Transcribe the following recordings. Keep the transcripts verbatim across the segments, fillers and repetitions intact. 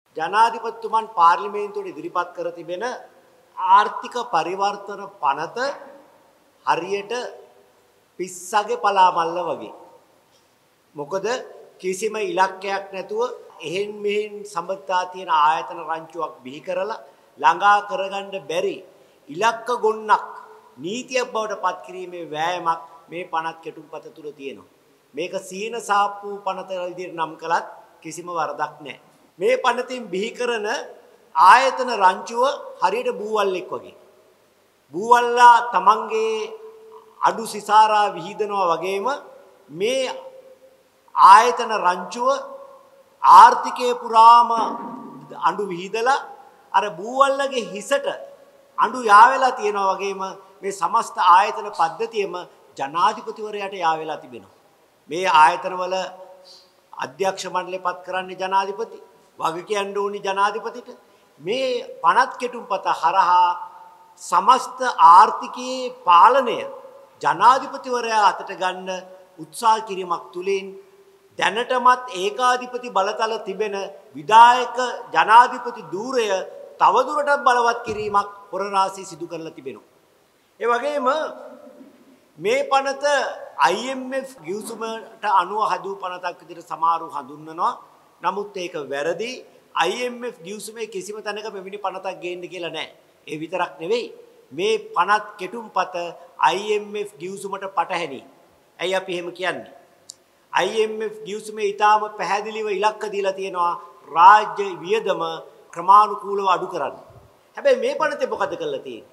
ජනාධිපතිතුමන් පාර්ලිමේන්තුවට ඉදිරිපත් කර තිබෙන ආර්ථික පරිවර්තන පනත හරියට පිස්සගේ පලාමල්ල වගේ. මොකද කිසිම ඉලක්කයක් නැතුව එහෙන් මෙහෙන් සම්බන්ධතා තියෙන ආයතන රංචුවක් බිහි කරලා ළඟා කරගන්න බැරි ඉලක්ක ගොන්නක් නීතියක් බවට පත් කිරීමේ වෑයමක් මේ පනත් කෙටුම්පත තුල තියෙනවා. මේක සීන සාප්පු පනත විදිහට නම් කළත් කිසිම වරදක් නැහැ. මේ පනතින් බිහි කරන ආයතන රංචුව හරියට බූවල්ලෙක් වගේ. බූවල්ලා තමන්ගේ අඩු සිසාරා විහිදනවා වගේම මේ ආයතන රංචුව ආර්ථිකයේ පුරාම අඬු විහිදලා අර බූවල්ලගේ හිසට අඬු යාවෙලා තියෙනවා වගේම මේ සමස්ත ආයතන පද්ධතියම ජනාධිපතිවරයාට යාවෙලා තිබෙනවා. මේ ආයතනවල අධ්‍යක්ෂ මණ්ඩලය පත් කරන්නේ ජනාධිපති, වග කියන්න ඕනි ජනාධිපතිට. මේ පනත් කෙටුම්පත හරහා සමස්ත ආර්ථිකයේ පාලනය ජනාධිපතිවරයා අතට ගන්න උත්සාහ කිරීමක් තුලින් දැනටමත් ඒකාධිපති බලතල තිබෙන විධායක ජනාධිපති ධූරය තවදුරටත් බලවත් කිරීමක් හොරරාසී සිදු කරලා තිබෙනවා. ඒ වගේම මේ පනත I M F ගිවිසුමට අනුව හදූ පනතක් විදිහට සමහරු හඳුන්වනවා. නමුත් ඒක වැරදි. I M F ගිවිසුමේ කිසිම තැනක මෙවැනි පනතක් ගේන්න කියලා නැහැ. ඒ විතරක් නෙවෙයි මේ පනත් කෙටුම්පත I M F ගිවිසුමට පටහැනි. ඇයි අපි එහෙම කියන්නේ? I M F ගිවිසුමේ ඊටාම පැහැදිලිව ඉලක්ක දීලා තියෙනවා රාජ්‍ය වියදම ක්‍රමානුකූලව අඩු කරන්න. හැබැයි මේ පනතේ මොකද කරලා තියෙන්නේ?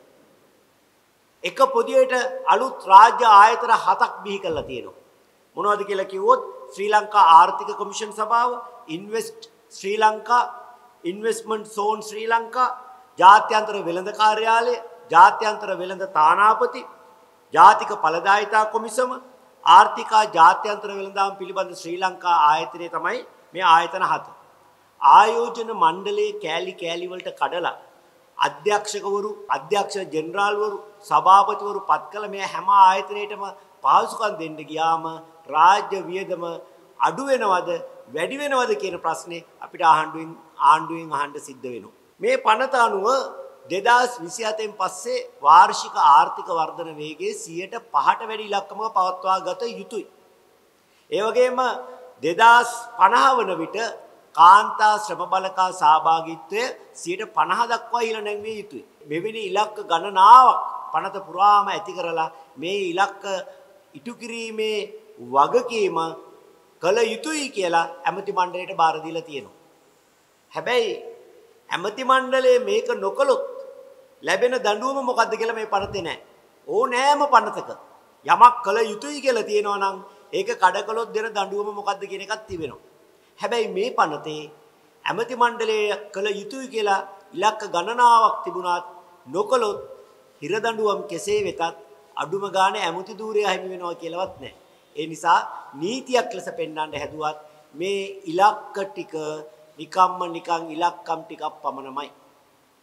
එක පොදියට අලුත් රාජ්‍ය ආයතන හතක් බිහි කරලා තියෙනවා. මොනවද කියලා කිව්වොත් ශ්‍රී ලංකා ආර්ථික කොමිෂන් සභාව, invest Shri Lanka, investment zone Shri Lanka, ජාත්‍යන්තර වෙළඳ කාර්යාලය, ජාත්‍යන්තර වෙළඳ තානාපති, ජාතික ඵලදායිතා කොමිසම, ආර්ථිකා ජාත්‍යන්තර වෙළඳාම් පිළිබඳ ශ්‍රී ලංකා ආයතනය තමයි මේ ආයතන හත. ආයෝජන මණ්ඩලයේ කෑලි කෑලි වලට කඩලා අධ්‍යක්ෂකවරු, අධ්‍යක්ෂ ජෙනරාල්වරු, සභාපතිවරු පත් කළ මේ හැම ආයතනයකටම පහසුකම් දෙන්න ගියාම රාජ්‍ය වියදම අඩු වෙනවද වැඩි වෙනවද කියන ප්‍රශ්නේ අපිට ආණ්ඩුවෙන් ආණ්ඩුවෙන් අහන්න සිද්ධ වෙනවා. මේ පනත අනුව දෙදාස් විසිහතෙන් පස්සේ වාර්ෂික ආර්ථික වර්ධන වේගයේ සියයට පහට වැඩි ඉලක්කමක පවත්වා ගත යුතුයි. ඒ වගේම දෙදාස් පනහ වන විට කාන්තා ශ්‍රම බලකා සහභාගීත්වය සියයට පනහ දක්වා ඉහළ නැංවිය යුතුයි. මෙවැනි ඉලක්ක ගණනාවක් පනත පුරාම ඇති කරලා මේ ඉලක්ක ඉටු කිරීමේ වගකීම කළ යුතුයි කියලා ඇමති මණ්ඩලයට බාර දීලා තියෙනවා. හැබැයි ඇමති මණ්ඩලය මේක නොකළොත් ලැබෙන දඬුවම මොකද්ද කියලා මේ පනතේ නැහැ. ඕනෑම පනතක යමක් කළ යුතුයි කියලා තියෙනවා නම් ඒක කඩ කළොත් දෙන දඬුවම මොකද්ද කියන එකක් තිබෙනවා. හැබැයි මේ පනතේ ඇමති මණ්ඩලය කළ යුතුයි කියලා ඉලක්ක ගණනාවක් තිබුණත් නොකළොත් හිර දඬුවම් කෙසේ වෙතත් අඩුම ගානේ ඇමති ධූරය හිමි වෙනවා කියලාවත් නැහැ. ඒ නිසා නීතියක් ලෙස පෙන්වන්න හැදුවත් මේ ඉලක්ක ටික නිකම්ම නිකන් ඉලක්කම් ටිකක් පමණමයි.